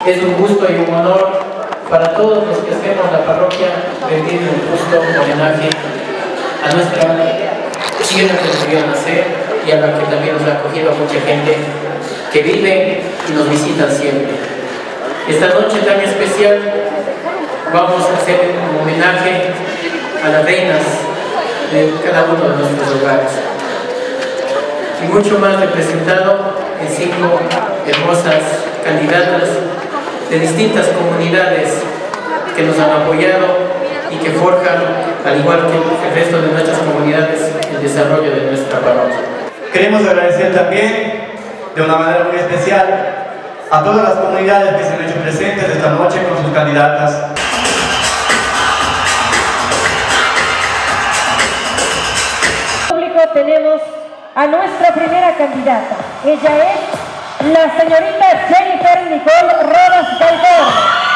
Es un gusto y un honor para todos los que hacemos la parroquia rendir un justo homenaje a nuestra tierra que nos vio nacer y a la que también nos ha acogido mucha gente que vive y nos visitan siempre. Esta noche tan especial vamos a hacer un homenaje a las reinas de cada uno de nuestros hogares. Y mucho más representado en 5 hermosas candidatas de distintas comunidades que nos han apoyado y que forjan, al igual que el resto de nuestras comunidades, el desarrollo de nuestra parroquia. Queremos agradecer también, de una manera muy especial, a todas las comunidades que se han hecho presentes esta noche con sus candidatas. Público, tenemos a nuestra primera candidata. Ella es la señorita Jennifer Nicole Rodas Gaidor.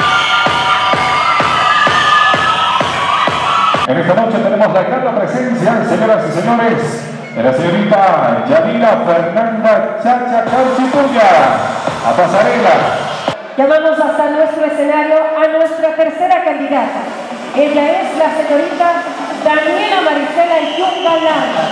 En esta noche tenemos la gran presencia, señoras y señores, de la señorita Yadira Fernanda Chacha Cauchituya, a pasarela. Llamamos hasta nuestro escenario a nuestra tercera candidata. Ella es la señorita Daniela Maricela Yunga Lara.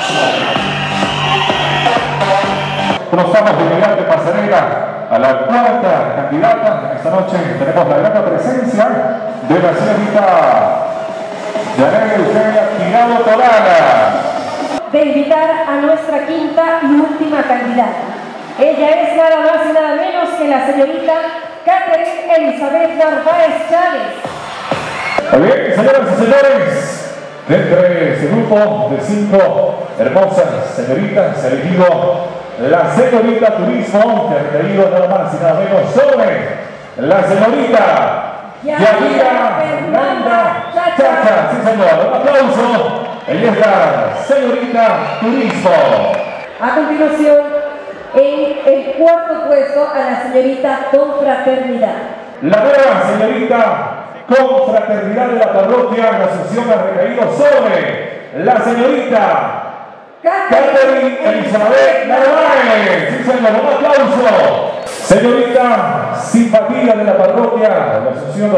Cruzamos de inmediato pasarela a la cuarta candidata. Esta noche tenemos la gran presencia de la señorita Yanel Eugenia Tirado Torana. De invitar a nuestra quinta y última candidata. Ella es nada más y nada menos que la señorita Catherine Elizabeth Narváez Chávez. Muy bien, señoras y señores, de entre ese grupo de 5 hermosas señoritas, se ha elegido la señorita Turismo, que ha requerido nada más y nada menos sobre la señorita Yadira Fernanda Chacha. Sí, señor, un aplauso. Ella es la señorita Turismo. A continuación, en el cuarto puesto, a la señorita Confraternidad. La nueva señorita Confraternidad de la parroquia, la asociación ha recaído sobre la señorita Catherine Elizabeth Narváez. Sí, señor, un aplauso. Señorita Simpatía de la parroquia, la asociación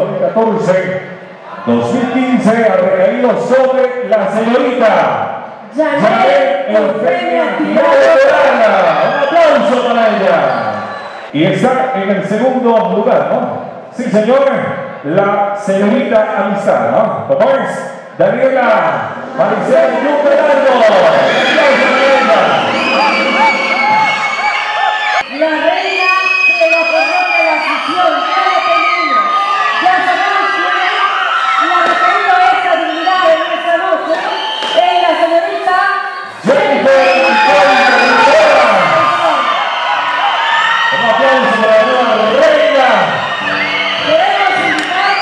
2014-2015 ha recaído sobre la señorita Yanel Eugenia Tirado Torana. Un aplauso para ella. Y está en el segundo lugar, ¿no? Sí, señor, la señorita Amistad, ¿no? ¿Cómo es? Daniela Maricela Yunga Lara. La reina de la parroquia de la Asunción, Cabo Peñuelo. Ya sabemos quién es, la referida a esta dignidad en esta noche, es la señorita Jennifer Nicole. Un aplauso para la nueva reina. Queremos invitar